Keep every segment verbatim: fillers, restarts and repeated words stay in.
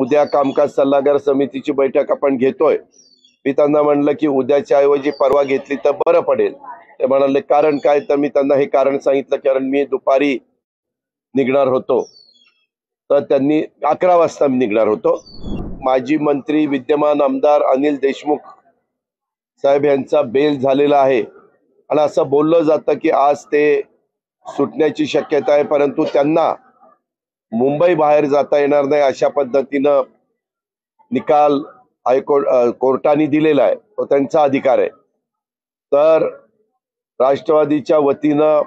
उद्या कामकाज सल्लागार समितीची बैठक आपण घेतोय। मी त्यांना म्हणलं की उद्याच्या ऐवजी परवा घेतली तर बरं पडेल। ते म्हणाले कारण काय, तर मी त्यांना हे कारण सांगितलं कारण मी दुपारी निघणार होतो। तर त्यांनी अकरा वाजता मी निघणार होतो। माजी मंत्री विद्यमान आमदार अनिल देशमुख साहेब यांचा बेल झालेला आहे आणि असं बोललं जातं की आज ते सुटण्याची शक्यता आहे, परंतु त्यांना मुंबई बाहेर जाता येणार नाही अशा पद्धतीनं निकाल हायकोर्ट कोर्टाने दिलेला आहे, तो त्यांचा अधिकार आहे। तर राष्ट्रवादीच्या वतीनं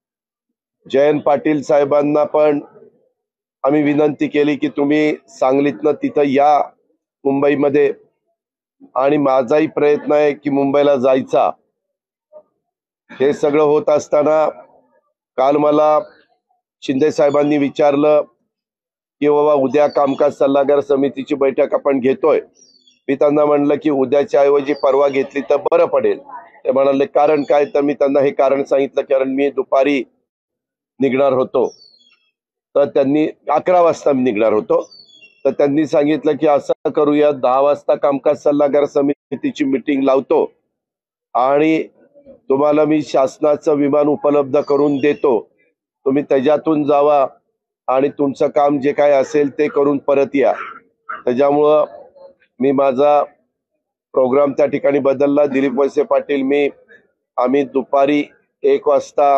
जयंत पाटील साहेबांना पण आम्ही विनंती केली की तुम्ही सांगलीतनं तिथं या मुंबईमध्ये, आणि माझाही प्रयत्न आहे की मुंबईला जायचा। हे सगळं होत असताना काल मला शिंदे साहेबांनी विचारलं की बाबा उद्या कामकाज सल्लागार समितीची बैठक आपण घेतोय। मी त्यांना म्हणलं की उद्याच्या ऐवजी परवा घेतली तर बरं पडेल। ते म्हणाले कारण काय, तर मी त्यांना हे कारण सांगितलं कारण मी दुपारी निघणार होतो। तर त्यांनी अकरा वाजता मी निघणार होतो। तर त्यांनी सांगितलं की असं करूया, दहा वाजता कामकाज सल्लागार समितीची मीटिंग लावतो आणि तुम्हाला मी शासनाचं विमान उपलब्ध करून देतो, तुम्ही त्याच्यातून जावा आणि तुमचं काम जे काय असेल ते करून परत या। त्याच्यामुळं मी माझा प्रोग्राम त्या ठिकाणी बदलला। दिलीप वळसे पाटील मी आम्ही दुपारी एक वाजता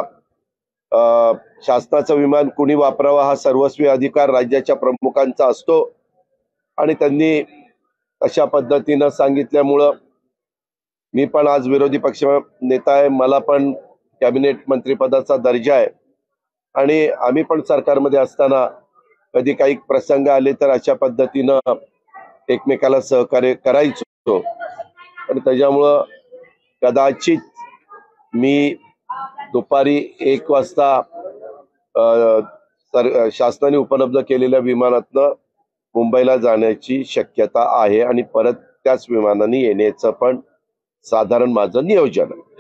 शासनाचं विमान कुणी वापरावा हा सर्वस्वी अधिकार राज्याच्या प्रमुखांचा असतो आणि त्यांनी अशा पद्धतीनं सांगितल्यामुळं मी पण आज विरोधी पक्ष नेता आहे, मला पण कॅबिनेट मंत्रिपदाचा दर्जा आहे आणि आम्ही पण सरकारमध्ये असताना कधी काही प्रसंग आले तर अशा पद्धतीनं एकमेकाला सहकार्य करायचो। आणि त्याच्यामुळं कदाचित मी दुपारी एक वाजता सर शासनाने उपलब्ध केलेल्या विमानातनं मुंबईला जाण्याची शक्यता आहे आणि परत त्याच विमानाने येण्याचं पण साधारण माझं नियोजन आहे।